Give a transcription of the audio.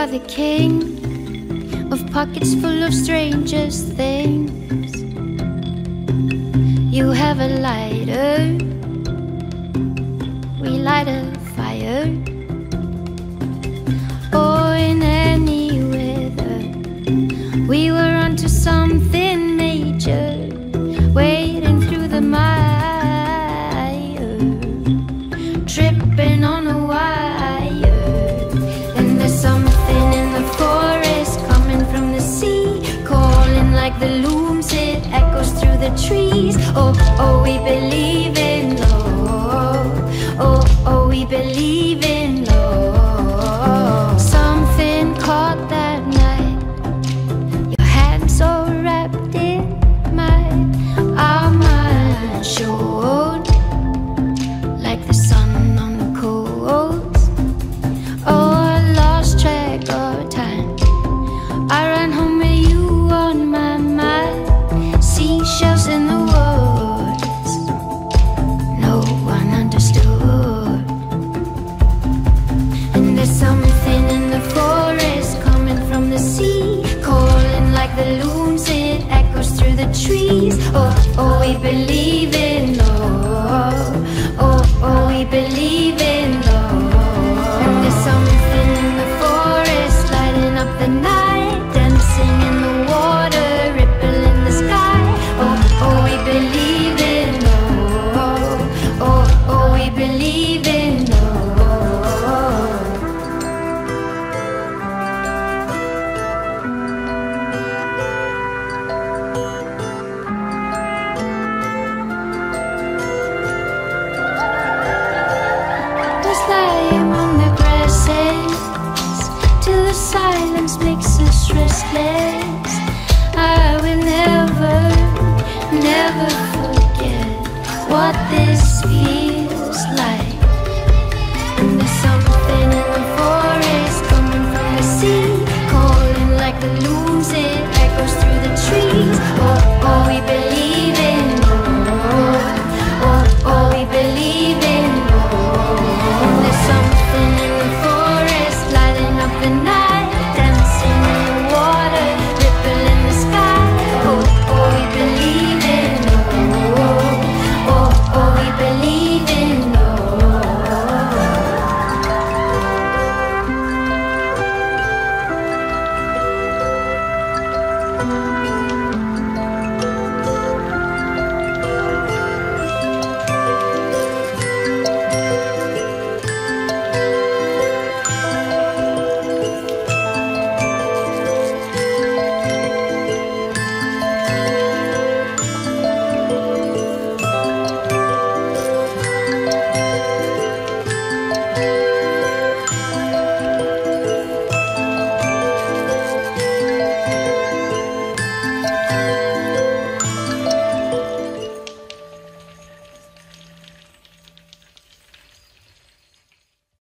are the king of pockets full of strangest things. You have a lighter, we light a fire. Or in any weather, we were onto something major, wading through the mire, tripping on a wire. And there's something in the forest coming from the sea, calling like the looms, it echoes through the trees. Oh, oh, we believe in love. Oh, oh, we believe in love. Something caught that night, your hands so wrapped in mine. Our minds shone like the sun on the coast. Oh, I lost track of time, I ran home with you on my mind. Seashells in the woods, no one understood. And there's something in the forest coming from the sea, calling like the looms, it echoes through the trees. Oh, oh, we believe in love. Oh, oh, we believe in love. And there's something in the forest lighting up the night, dancing in the water, ripple in the sky. Oh, oh, we believe in love. Oh, oh, we believe in love. Just lying on the grasses till the silence makes us restless. I will never, never forget what this feels like. And there's something in the forest coming from the sea, calling like the looms, it echoes through the trees. Oh, oh, we believe in love. Oh, oh, we believe in love. And there's something in the forest lighting up the night, dancing in the water, ripple in the sky. Oh, oh, we believe in love. Oh, oh, we believe in love.